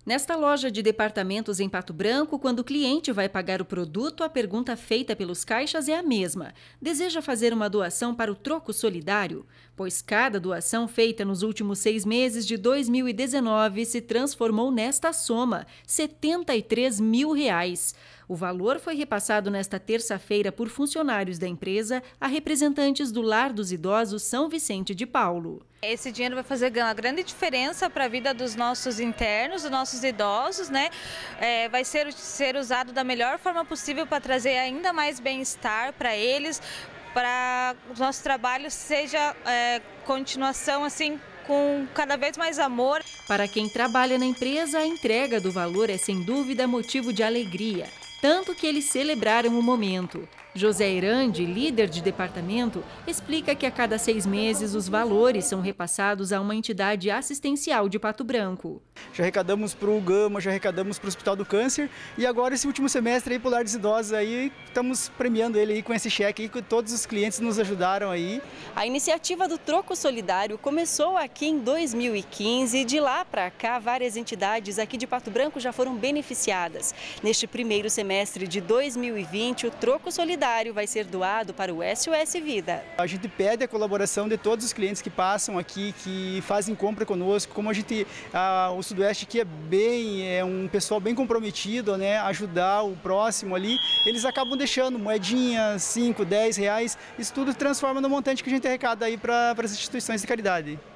Nesta loja de departamentos em Pato Branco, quando o cliente vai pagar o produto, a pergunta feita pelos caixas é a mesma. Deseja fazer uma doação para o troco solidário? Pois cada doação feita nos últimos 6 meses de 2019 se transformou nesta soma, R$ 73 mil. O valor foi repassado nesta terça-feira por funcionários da empresa a representantes do Lar dos Idosos São Vicente de Paulo. Esse dinheiro vai fazer uma grande diferença para a vida dos nossos internos, dos nossos idosos, né? Vai ser usado da melhor forma possível para trazer ainda mais bem-estar para eles, para o nosso trabalho seja continuação assim, com cada vez mais amor. Para quem trabalha na empresa, a entrega do valor é sem dúvida motivo de alegria. Tanto que eles celebraram o momento. José Irandi, líder de departamento, explica que a cada 6 meses os valores são repassados a uma entidade assistencial de Pato Branco. Já arrecadamos para o Gama, já arrecadamos para o Hospital do Câncer e agora esse último semestre aí para o Lar dos Idosos aí estamos premiando ele aí com esse cheque aí que todos os clientes nos ajudaram aí. A iniciativa do Troco Solidário começou aqui em 2015 e de lá para cá várias entidades aqui de Pato Branco já foram beneficiadas. Neste primeiro semestre de 2020, o Troco Solidário vai ser doado para o SOS Vida. A gente pede a colaboração de todos os clientes que passam aqui, que fazem compra conosco. Como o Sudoeste aqui é um pessoal bem comprometido, né, ajudar o próximo ali, eles acabam deixando moedinhas, 5, 10 reais, isso tudo transforma no montante que a gente arrecada aí para as instituições de caridade.